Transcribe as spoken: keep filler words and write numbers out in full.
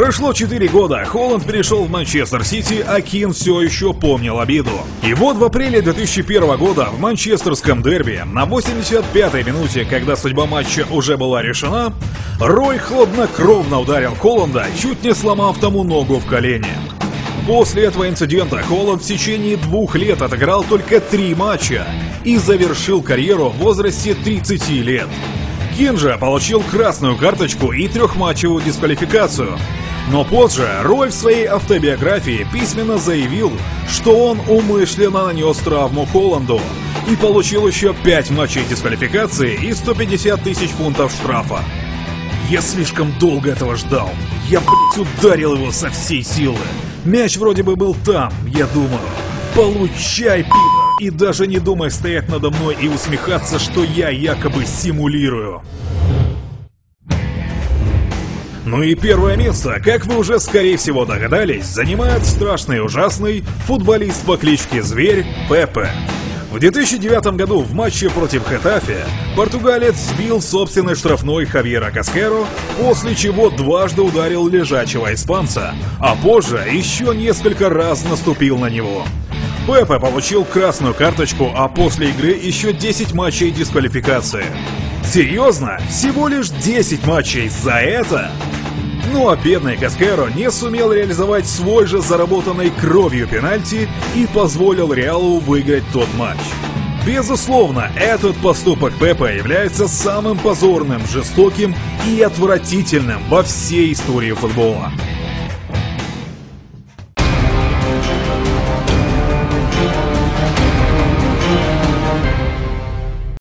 Прошло четыре года, Холланд перешел в Манчестер Сити, а Кин все еще помнил обиду. И вот в апреле две тысячи первого года в манчестерском дерби на восемьдесят пятой минуте, когда судьба матча уже была решена, Рой хладнокровно ударил Холланда, чуть не сломав тому ногу в колене. После этого инцидента Холланд в течение двух лет отыграл только три матча и завершил карьеру в возрасте тридцати лет. Кин же получил красную карточку и трехматчевую дисквалификацию. Но позже Рой в своей автобиографии письменно заявил, что он умышленно нанес травму Холланду и получил еще пять матчей дисквалификации и сто пятьдесят тысяч фунтов штрафа. Я слишком долго этого ждал. Я, блядь, ударил его со всей силы. Мяч вроде бы был там, я думаю. Получай, пи***, и даже не думай стоять надо мной и усмехаться, что я якобы симулирую. Ну и первое место, как вы уже скорее всего догадались, занимает страшный и ужасный футболист по кличке Зверь Пепе. В две тысячи девятом году в матче против Хетафе португалец сбил собственный штрафной Хавьера Каскеро, после чего дважды ударил лежачего испанца, а позже еще несколько раз наступил на него. Пепе получил красную карточку, а после игры еще десять матчей дисквалификации. Серьезно? Всего лишь десять матчей за это? Ну а бедный Каскеро не сумел реализовать свой же заработанной кровью пенальти и позволил Реалу выиграть тот матч. Безусловно, этот поступок Пепе является самым позорным, жестоким и отвратительным во всей истории футбола.